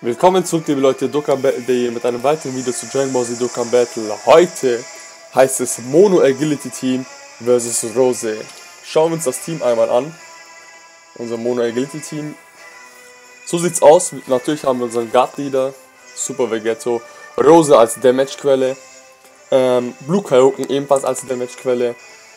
Willkommen zurück, liebe Leute, Dokkan.de mit einem weiteren Video zu Dragon Ball Z Dokkan Battle. Heute heißt es Mono Agility Team vs Rose. Schauen wir uns das Team einmal an. Unser Mono Agility Team. So sieht's aus. Natürlich haben wir unseren Guard Leader, Super Vegetto, Rose als Damage Quelle, Blue Kaioken ebenfalls als Damage Quelle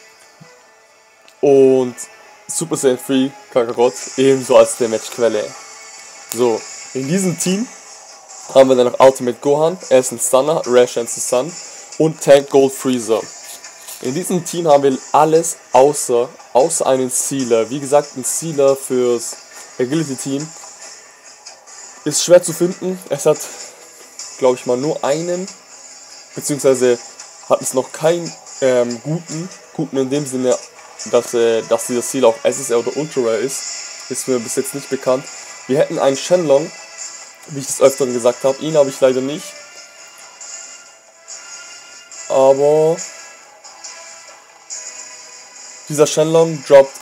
und Super Saiyan 3 Kakarot ebenso als Damage Quelle. So. In diesem Team haben wir dann noch Ultimate Gohan, er ist ein Stunner, Rash and the Sun und Tank Gold Freezer. In diesem Team haben wir alles außer einen Sealer. Wie gesagt, ein Sealer fürs Agility Team ist schwer zu finden. Es hat, glaube ich mal, nur einen, beziehungsweise hat es noch keinen guten in dem Sinne, dass dieser Sealer auch SSR oder Ultra Rare ist mir bis jetzt nicht bekannt. Wir hätten einen Shenlong, wie ich es öfteren gesagt habe. Ihn habe ich leider nicht. Aber dieser Shenlong droppt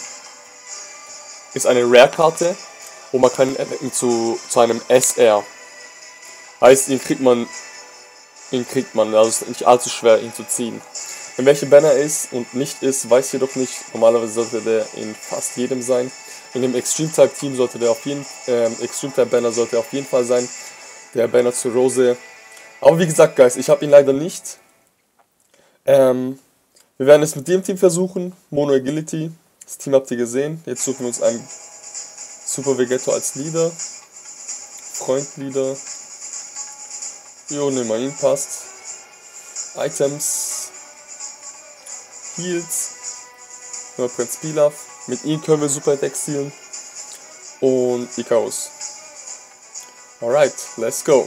ist eine Rare-Karte, wo man kann zu einem SR. Heißt, ihn kriegt man, also es ist nicht allzu schwer, ihn zu ziehen. In welchem Banner er ist und nicht ist, weiß ich jedoch nicht. Normalerweise sollte der in fast jedem sein. In dem Extreme Type Team sollte der auf jeden Extreme Type Banner sollte auf jeden Fall sein. Der Banner zu Rose. Aber wie gesagt, Guys, ich habe ihn leider nicht. Wir werden es mit dem Team versuchen. Mono Agility. Das Team habt ihr gesehen. Jetzt suchen wir uns einen Super Vegetto als Leader. Freund-Leader. Jo, nehmen wir ihn, passt. Items. Heals. Nehmen wir Prinz Pilaf. Mit ihm können wir Super Attack zielen. Und Icarus. Alright, let's go.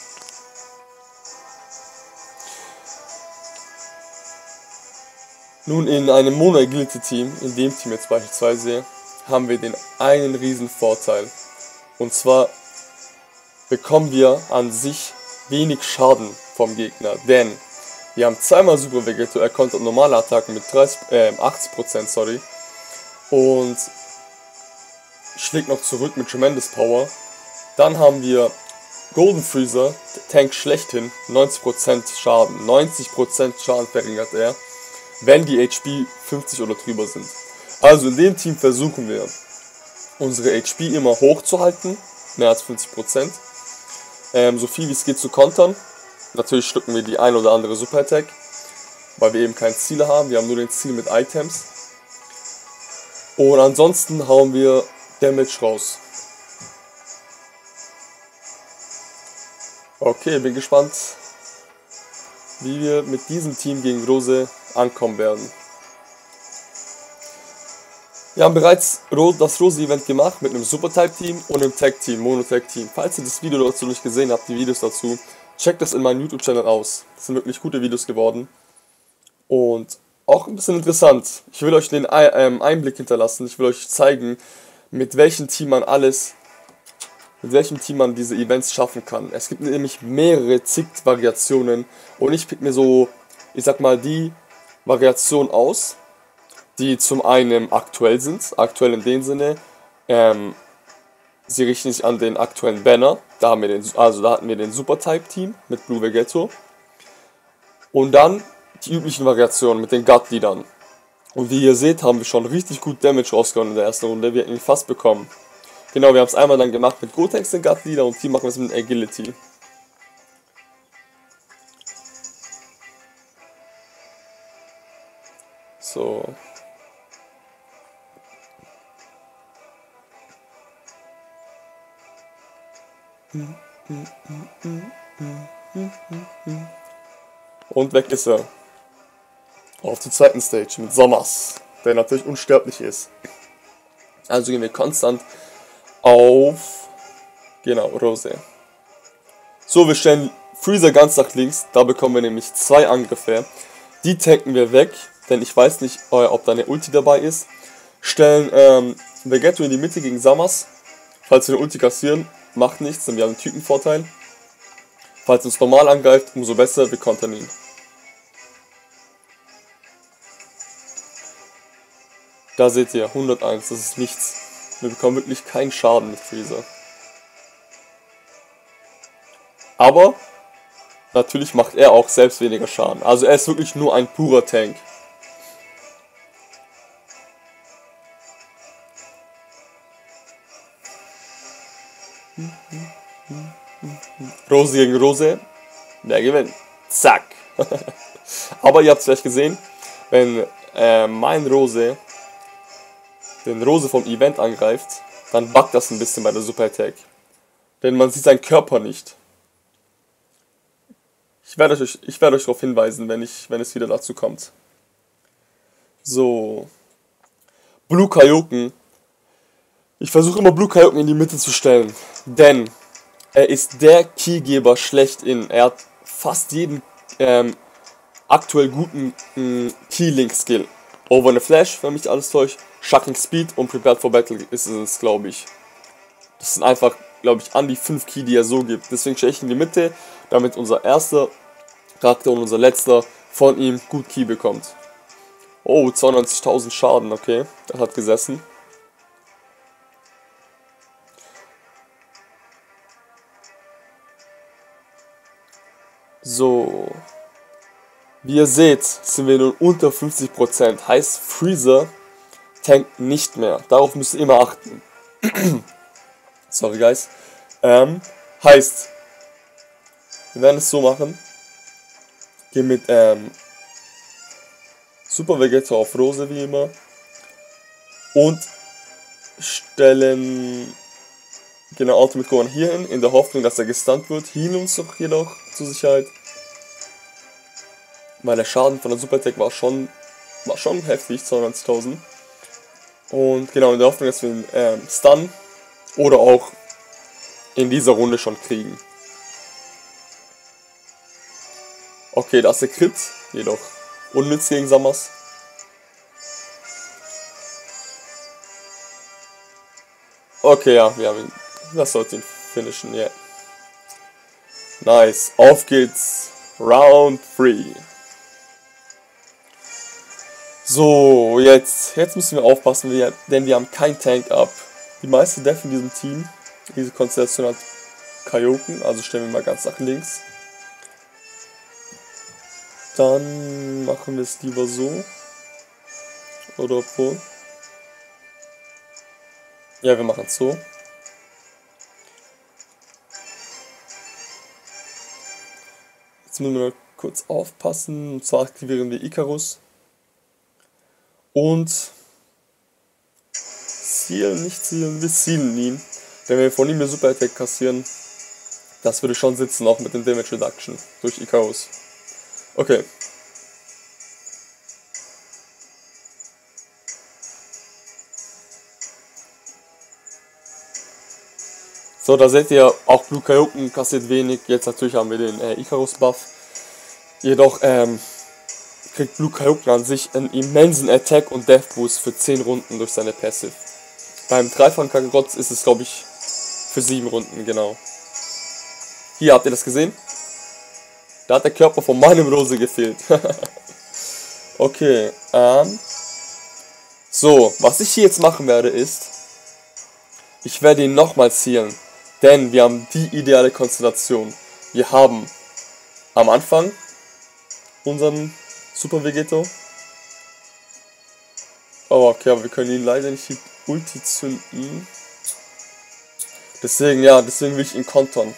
Nun, in einem Mono Agility Team, in dem Team jetzt beispielsweise, haben wir den einen riesen Vorteil. Und zwar bekommen wir an sich wenig Schaden vom Gegner. Denn wir haben zweimal Super Vegetto, er kontert normale Attacken mit 80%, sorry. Und schlägt noch zurück mit Tremendous Power. Dann haben wir Golden Freezer, der Tank schlechthin, 90% Schaden. 90% Schaden verringert er, wenn die HP 50 oder drüber sind. Also in dem Team versuchen wir, unsere HP immer hoch zu halten, mehr als 50%. So viel wie es geht zu kontern. Natürlich schlucken wir die ein oder andere Super Attack, weil wir eben kein Ziel haben. Wir haben nur den Ziel mit Items. Und ansonsten hauen wir Damage raus. Okay, bin gespannt, wie wir mit diesem Team gegen Rose ankommen werden. Wir haben bereits das Rose-Event gemacht mit einem Super-Type-Team und einem Tag-Team, Mono-Tag-Team. Falls ihr das Video dazu nicht gesehen habt, die Videos dazu, checkt das in meinem YouTube-Channel aus. Das sind wirklich gute Videos geworden. Und auch ein bisschen interessant. Ich will euch den Einblick hinterlassen. Ich will euch zeigen, mit welchem Team man diese Events schaffen kann. Es gibt nämlich mehrere zig Variationen und ich pick mir so, ich sag mal, die Variation aus, die zum einen aktuell sind. Aktuell in dem Sinne, sie richten sich an den aktuellen Banner. Da hatten wir den Super Type Team mit Blue Vegetto. Und dann die üblichen Variationen mit den Guard-Leadern. Und wie ihr seht, haben wir schon richtig gut Damage rausgehauen in der ersten Runde. Wir hätten ihn fast bekommen. Genau, wir haben es einmal dann gemacht mit Gotenks, den Guard-Leader, und hier machen wir es mit Agility. So. Und weg ist er. Auf zur zweiten Stage mit Sommers, der natürlich unsterblich ist. Also gehen wir konstant auf, genau, Rose. So, wir stellen Freezer ganz nach links, da bekommen wir nämlich 2 Angriffe. Die tanken wir weg, denn ich weiß nicht, ob da eine Ulti dabei ist. Stellen Vegetto in die Mitte gegen Sommers. Falls wir eine Ulti kassieren, macht nichts, denn wir haben einen Typenvorteil. Falls uns normal angreift, umso besser, wir kontern ihn. Da seht ihr, 101, das ist nichts. Wir bekommen wirklich keinen Schaden mit Freezer. Aber natürlich macht er auch selbst weniger Schaden. Also er ist wirklich nur ein purer Tank. Rose gegen Rose. Wer gewinnt? Zack. Aber ihr habt es vielleicht gesehen, wenn mein Rose den Rose vom Event angreift, dann buggt das ein bisschen bei der Super Attack. Denn man sieht seinen Körper nicht. Ich werde euch darauf hinweisen, wenn es wieder dazu kommt. So. Blue Kaioken. Ich versuche immer Blue Kaioken in die Mitte zu stellen. Denn er ist der Keygeber schlechthin. Er hat fast jeden aktuell guten Key-Link-Skill. Over the Flash, wenn mich alles täuscht. Shocking Speed und Prepared for Battle ist es, glaube ich. Das sind einfach, glaube ich, an die 5 Key, die er so gibt. Deswegen stelle ich in die Mitte, damit unser erster Charakter und unser letzter von ihm gut Key bekommt. Oh, 92.000 Schaden, okay. Das hat gesessen. So. Wie ihr seht, sind wir nun unter 50%. Heißt, Freezer tankt nicht mehr. Darauf müsst ihr immer achten. Sorry, guys. Heißt, wir werden es so machen. Gehen mit Super Vegeta auf Rose wie immer. Und stellen genau Ultimate Gohan hier hin, in der Hoffnung, dass er gestunt wird. Healen uns doch jedoch zur Sicherheit. Weil der Schaden von der Super Attack war schon heftig, 92.000. Und genau, in der Hoffnung, dass wir ihn stunnen oder auch in dieser Runde schon kriegen. Okay, das ist der Crit, jedoch unnütz gegen Samas. Okay, ja, wir haben ihn. Das sollte ihn finishen, ja. Yeah. Nice, auf geht's. Round 3. So, jetzt müssen wir aufpassen, denn wir haben kein Tank-Up. Die meiste Def in diesem Team, diese Konstellation hat Kaioken, also stellen wir mal ganz nach links. Dann machen wir es lieber so. Oder obwohl. Ja, wir machen es so. Jetzt müssen wir kurz aufpassen, und zwar aktivieren wir Icarus. Und wir zielen ihn. Wenn wir von ihm eine Super Attack kassieren, das würde schon sitzen, auch mit dem Damage Reduction durch Icarus. Okay. So, da seht ihr, auch Blue Kaioken kassiert wenig. Jetzt natürlich haben wir den Icarus Buff. Jedoch kriegt Blue Kaioken an sich einen immensen Attack und Death Boost für 10 Runden durch seine Passive. Beim 3 von Kakarot ist es, glaube ich, für 7 Runden, genau. Hier, habt ihr das gesehen? Da hat der Körper von meinem Rose gefehlt. Okay, so, was ich hier jetzt machen werde ist, ich werde ihn nochmal zielen, denn wir haben die ideale Konstellation. Wir haben am Anfang unseren Super Vegeta. Oh, okay, aber wir können ihn leider nicht die Ulti zünden. Deswegen will ich ihn kontern.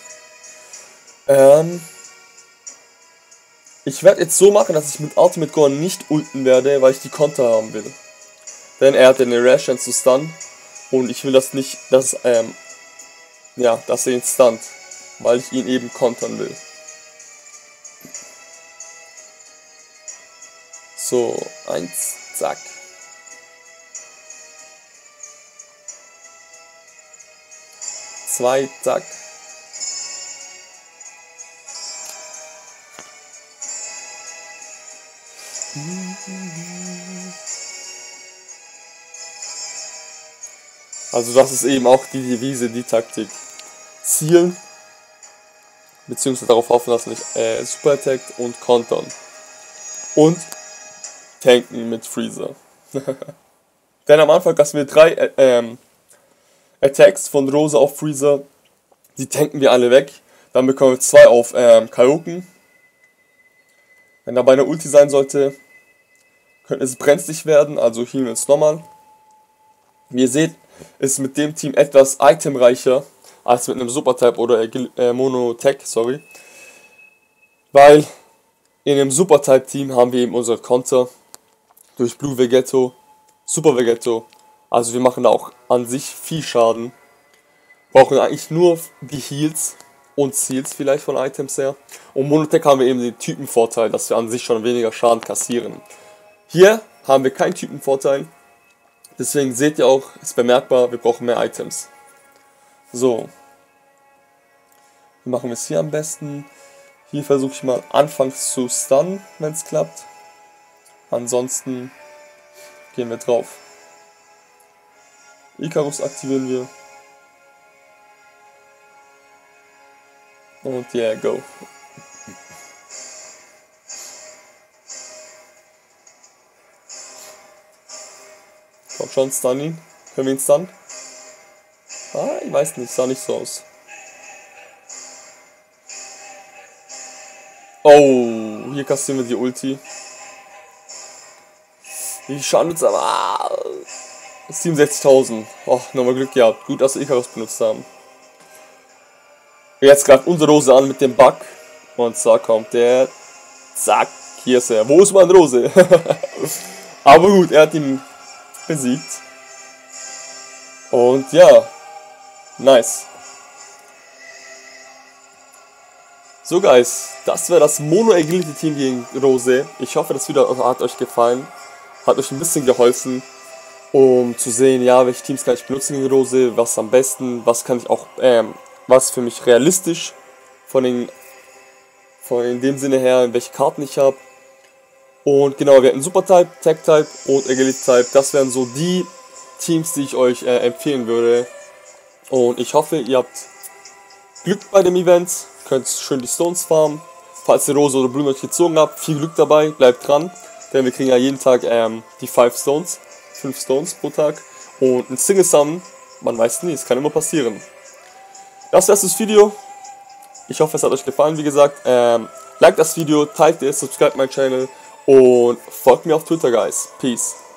Ich werde jetzt so machen, dass ich mit Ultimate Gohan nicht ulten werde, weil ich die Konter haben will. Denn er hat eine Rare Chance zu stunnen. Und ich will das nicht, dass er ihn stunt. Weil ich ihn eben kontern will. So, 1, zack. Zwei, zack. Also das ist eben auch die Devise, die Taktik. Zielen, beziehungsweise darauf hoffen, dass nicht Super attackt und kontern. Und tanken mit Freezer. Denn am Anfang lassen wir 3 Attacks von Rose auf Freezer. Die tanken wir alle weg. Dann bekommen wir 2 auf Kaioken. Wenn dabei eine Ulti sein sollte, könnte es brenzlig werden, also healen wir uns nochmal. Wie ihr seht, ist mit dem Team etwas itemreicher als mit einem Supertype oder Monotech, sorry. Weil in einem Supertype-Team haben wir eben unsere Konter durch Blue Vegetto, Super Vegetto. Also wir machen da auch an sich viel Schaden. Brauchen eigentlich nur die Heals und Seals vielleicht von Items her. Und Monotech haben wir eben den Typenvorteil, dass wir an sich schon weniger Schaden kassieren. Hier haben wir keinen Typenvorteil. Deswegen seht ihr auch, ist bemerkbar, wir brauchen mehr Items. So. Wie machen wir es hier am besten? Hier versuche ich mal anfangs zu stunnen, wenn es klappt. Ansonsten gehen wir drauf. Icarus aktivieren wir. Und yeah, go. Komm schon, stun ihn. Können wir ihn stunnen? Ah, ich weiß nicht, sah nicht so aus. Oh, hier kassieren wir die Ulti. Wie schaden uns aber. 67.000. Oh, nochmal Glück gehabt. Gut, dass wir Icarus benutzt haben. Jetzt greift unsere Rose an mit dem Bug. Und zwar kommt der. Zack, hier ist er. Wo ist meine Rose? Aber gut, er hat ihn besiegt. Und ja, nice. So guys, das wäre das Mono-Agility-Team gegen Rose. Ich hoffe, das Video hat euch gefallen. Hat euch ein bisschen geholfen, um zu sehen, ja, welche Teams kann ich benutzen gegen Rose, was am besten, was kann ich auch, was für mich realistisch von in dem Sinne her, welche Karten ich habe. Und genau, wir hatten Super-Type, Tech-Type und Agility-Type. Das wären so die Teams, die ich euch empfehlen würde. Und ich hoffe, ihr habt Glück bei dem Event, könnt schön die Stones farmen. Falls ihr Rose oder Blue euch gezogen habt, viel Glück dabei, bleibt dran. Denn wir kriegen ja jeden Tag die 5 Stones, 5 Stones pro Tag. Und ein Single Summon, man weiß nie, es kann immer passieren. Das war das Video. Ich hoffe, es hat euch gefallen, wie gesagt. Like das Video, teilt es, subscribe meinen Channel und folgt mir auf Twitter, guys. Peace.